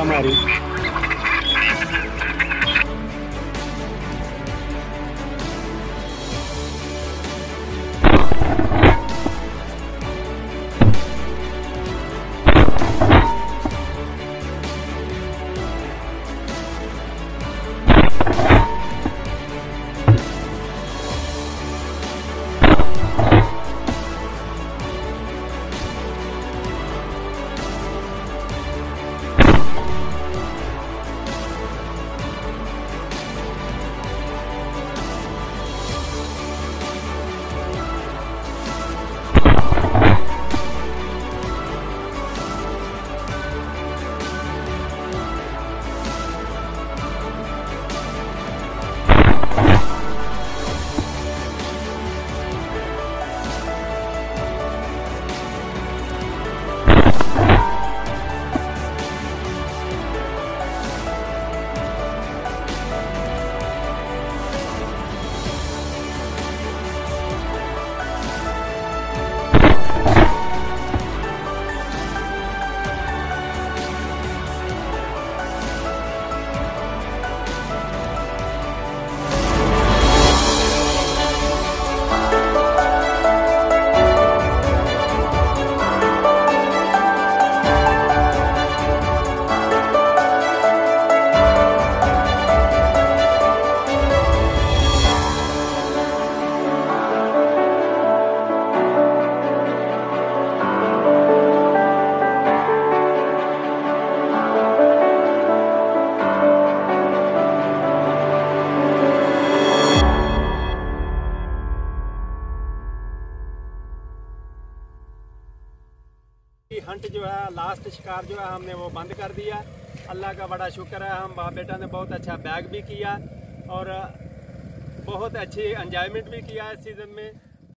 हमारी। हंट जो है, लास्ट शिकार जो है हमने वो बंद कर दिया। अल्लाह का बड़ा शुक्र है, हम बाप बेटा ने बहुत अच्छा बैग भी किया और बहुत अच्छी एंजॉयमेंट भी किया इस सीज़न में।